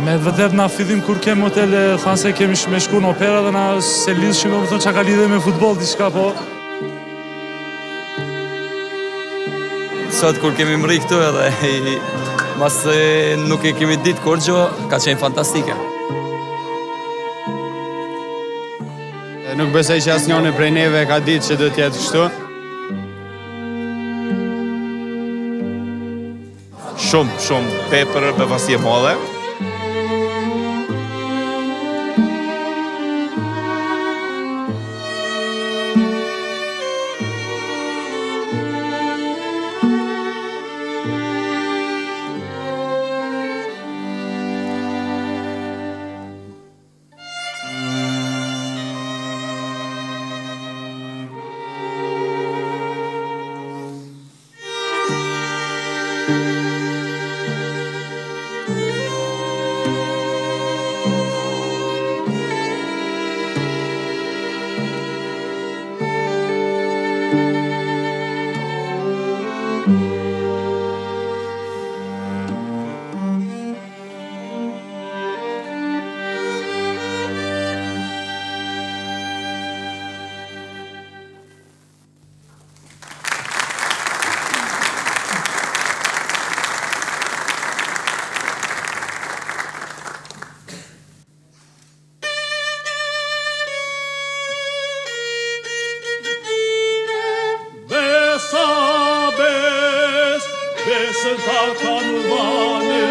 Me vërtet na fillim kur kem hotel thanë se kemi me shku në opera dhe na se lidhshim do të thonë çka ka lidhje me futboll diçka po. Sot kur kemi mri këtu edhe mas nuk e kemi ditë kur gjo, ka qenë fantastike. Nuk besoj që asnjëri prej neve ka ditë që do të jetë kështu. Shumë tepër befasi e madhe. Besën ta kanë vane,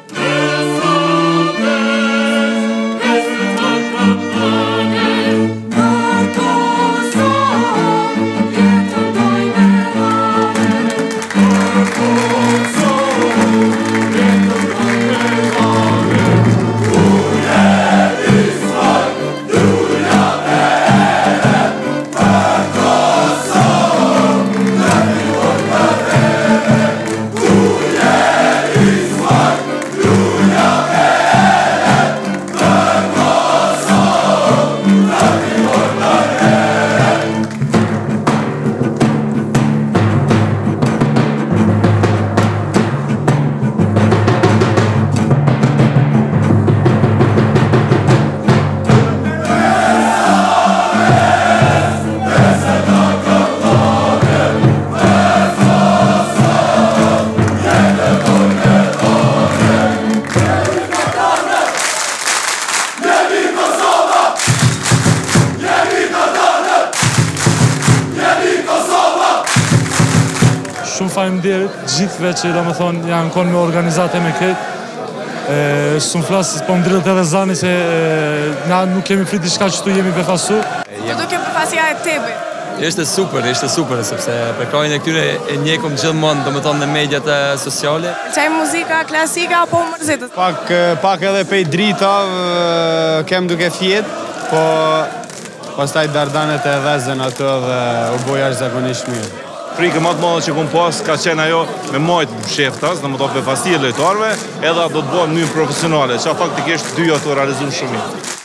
Shumë faleminderit gjithëve që domethënë janë konë me organizate me këtë. Shumë flas, po më drillet edhe zani se na nuk kemi prit diçka që tu jemi befasu. Këtu kjo befasia e tepër. Ishte super, sepse për krajin e këtyre e njekëm gjithmonë, domethënë në mediat sociale. Çaj muzika klasika apo mërzitës? Pak edhe pej dritav kem duke fjet, po pastaj dardanet e dhezën ato dhe u boj jashtëzakonisht mirë. Frikë më të madhe që kom pas ka qenë ajo me majtë sheftas, në më të befasi e lojtarëve, edhe do të bëhen në mënyrë profesionale, që faktikisht dy ato realizuar shumë mirë.